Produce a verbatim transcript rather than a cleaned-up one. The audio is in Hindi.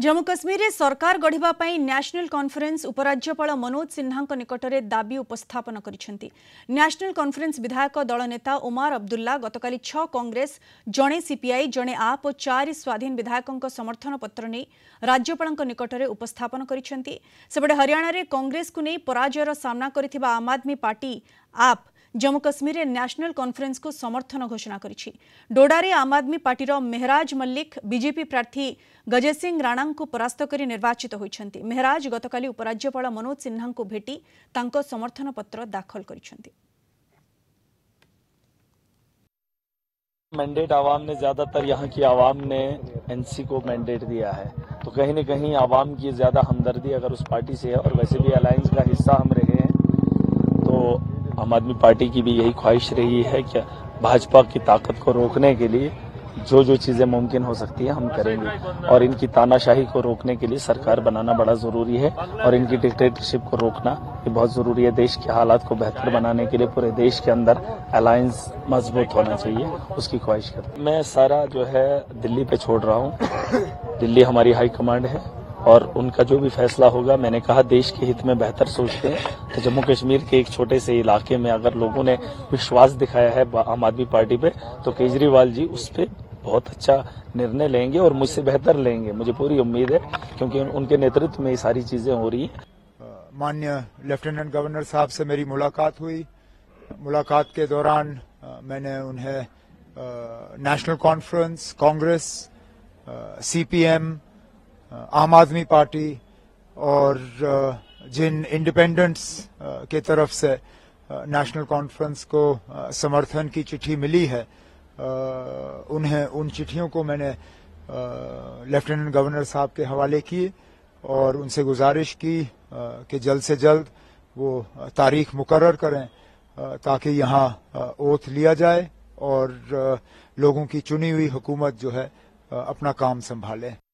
जम्मू कश्मीर रे सरकार गढ़िबा पई नेशनल कॉन्फ्रेंस उपराज्यपाल मनोज सिन्हा निकटरे दाबी उपस्थापन करिसेंती। नेशनल कॉन्फ्रेंस विधायक दल नेता उमर अब्दुल्ला गतकाली छह कांग्रेस, जणे सीपीआई, जणे आप और चार स्वाधीन विधायकों समर्थन पत्र नहीं राज्यपाल निकटरे उपस्थापन करिसेंती। सेपटे हरियाणा रे कांग्रेस को नहीं पराजयर सामना करिथिबा आम आदमी पार्टी आप जम्मू कश्मीर रे नेशनल कॉन्फ्रेंस को समर्थन घोषणा करिछि। डोडारे आम आदमी पार्टीर मेहराज मल्लिक बीजेपी प्रार्थी गजेश सिंह राणा को परास्त कर निर्वाचित होइछन्ति। मेहराज गतकाली उपराज्यपाल मनोज सिन्हा को भेटी तांको समर्थन पत्र दाखल करिछन्ति। मैंडेट आवाम ने ज्यादातर यहाँ की आवाम ने एनसी को मैंडेट दिया है, तो कहीं न कहीं आवाम की ज्यादा हमदर्दी अगर उस पार्टी से है और वैसे भी अलायंस का हिस्सा हम रहे हैं, तो आम आदमी पार्टी की भी यही ख्वाहिश रही है कि भाजपा की ताकत को रोकने के लिए जो जो चीजें मुमकिन हो सकती है हम करेंगे और इनकी तानाशाही को रोकने के लिए सरकार बनाना बड़ा जरूरी है और इनकी डिक्टेटरशिप को रोकना ये बहुत जरूरी है। देश के हालात को बेहतर बनाने के लिए पूरे देश के अंदर अलायंस मजबूत होना चाहिए, उसकी ख्वाहिश करता हूं। मैं सारा जो है दिल्ली पे छोड़ रहा हूँ। दिल्ली हमारी हाई कमांड है और उनका जो भी फैसला होगा, मैंने कहा देश के हित में बेहतर सोचते हैं, तो जम्मू कश्मीर के एक छोटे से इलाके में अगर लोगों ने विश्वास दिखाया है आम आदमी पार्टी पे, तो केजरीवाल जी उस पे बहुत अच्छा निर्णय लेंगे और मुझसे बेहतर लेंगे, मुझे पूरी उम्मीद है, क्योंकि उन, उनके नेतृत्व में ये सारी चीजें हो रही हैं। माननीय लेफ्टिनेंट गवर्नर साहब से मेरी मुलाकात हुई। मुलाकात के दौरान मैंने उन्हें नेशनल कॉन्फ्रेंस, कांग्रेस, सीपीएम, आम आदमी पार्टी और जिन इंडिपेंडेंट्स के तरफ से नेशनल कॉन्फ्रेंस को समर्थन की चिट्ठी मिली है, उन्हें उन चिट्ठियों को मैंने लेफ्टिनेंट गवर्नर साहब के हवाले किए और उनसे गुजारिश की कि जल्द से जल्द वो तारीख मुकर्रर करें ताकि यहाँ ओथ लिया जाए और लोगों की चुनी हुई हुकूमत जो है अपना काम संभाले।